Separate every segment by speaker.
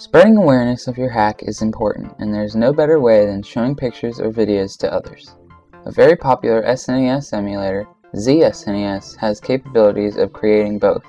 Speaker 1: Spreading awareness of your hack is important, and there is no better way than showing pictures or videos to others. A very popular SNES emulator, ZSNES, has capabilities of creating both.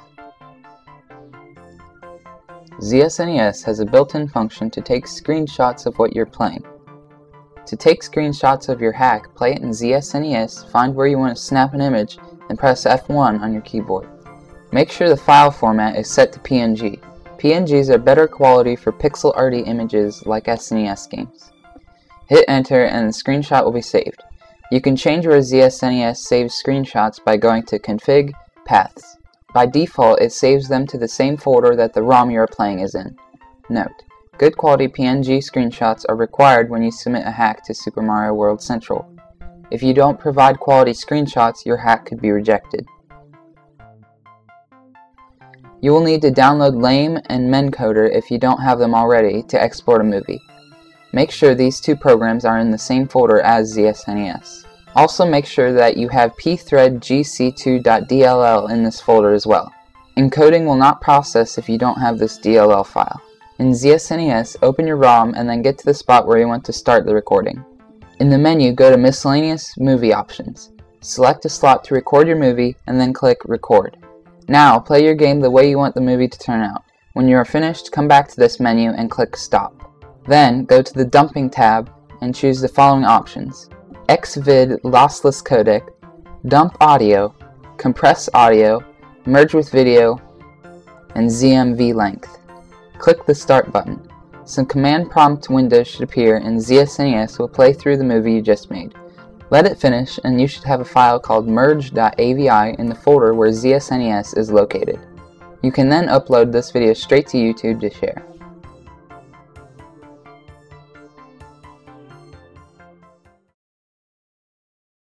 Speaker 1: ZSNES has a built-in function to take screenshots of what you're playing. To take screenshots of your hack, play it in ZSNES, find where you want to snap an image, and press F1 on your keyboard. Make sure the file format is set to PNG. PNGs are better quality for pixel-arty images like SNES games. Hit enter and the screenshot will be saved. You can change where ZSNES saves screenshots by going to Config, Paths. By default, it saves them to the same folder that the ROM you are playing is in. Note: good quality PNG screenshots are required when you submit a hack to Super Mario World Central. If you don't provide quality screenshots, your hack could be rejected. You will need to download LAME and Mencoder if you don't have them already to export a movie. Make sure these two programs are in the same folder as ZSNES. Also make sure that you have pthread.gc2.dll in this folder as well. Encoding will not process if you don't have this DLL file. In ZSNES, open your ROM and then get to the spot where you want to start the recording. In the menu, go to Miscellaneous Movie Options. Select a slot to record your movie and then click Record. Now, play your game the way you want the movie to turn out. When you are finished, come back to this menu and click Stop. Then, go to the Dumping tab and choose the following options: Xvid Lossless Codec, Dump Audio, Compress Audio, Merge with Video, and ZMV Length. Click the Start button. Some command prompt windows should appear and ZSNES will play through the movie you just made. Let it finish and you should have a file called merge.avi in the folder where ZSNES is located. You can then upload this video straight to YouTube to share.